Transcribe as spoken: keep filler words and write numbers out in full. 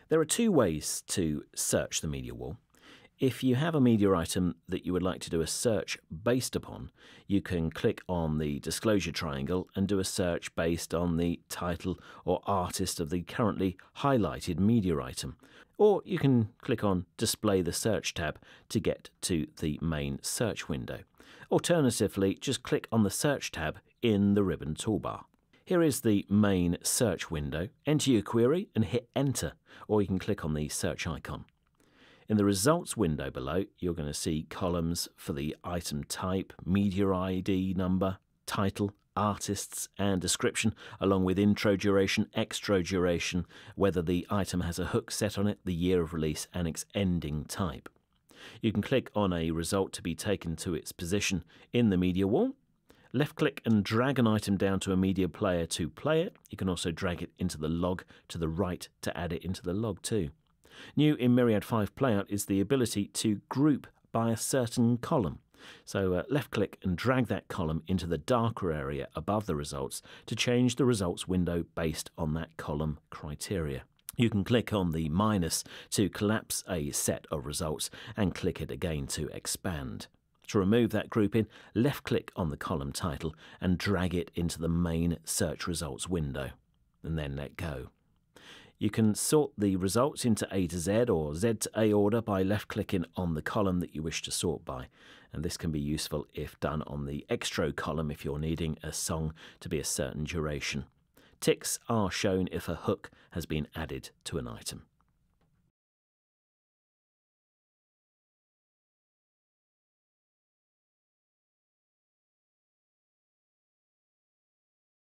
There are two ways to search the media wall. If you have a media item that you would like to do a search based upon, you can click on the disclosure triangle and do a search based on the title or artist of the currently highlighted media item. Or you can click on Display the Search tab to get to the main search window. Alternatively, just click on the Search tab in the ribbon toolbar. Here is the main search window. Enter your query and hit Enter, or you can click on the search icon. In the results window below, you're going to see columns for the item type, media I D number, title, artists and description, along with intro duration, extra duration, whether the item has a hook set on it, the year of release and its ending type. You can click on a result to be taken to its position in the media wall. Left click and drag an item down to a media player to play it. You can also drag it into the log to the right to add it into the log too. New in Myriad five Playout is the ability to group by a certain column. So uh, left click and drag that column into the darker area above the results to change the results window based on that column criteria. You can click on the minus to collapse a set of results and click it again to expand. To remove that grouping, left click on the column title and drag it into the main search results window, and then let go. You can sort the results into A to Z or Z to A order by left-clicking on the column that you wish to sort by, and this can be useful if done on the extra column if you're needing a song to be a certain duration. Ticks are shown if a hook has been added to an item.